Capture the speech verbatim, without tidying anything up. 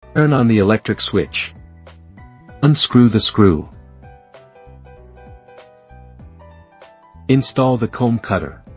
Turn on the electric switch. Unscrew the screw. Install the comb cutter.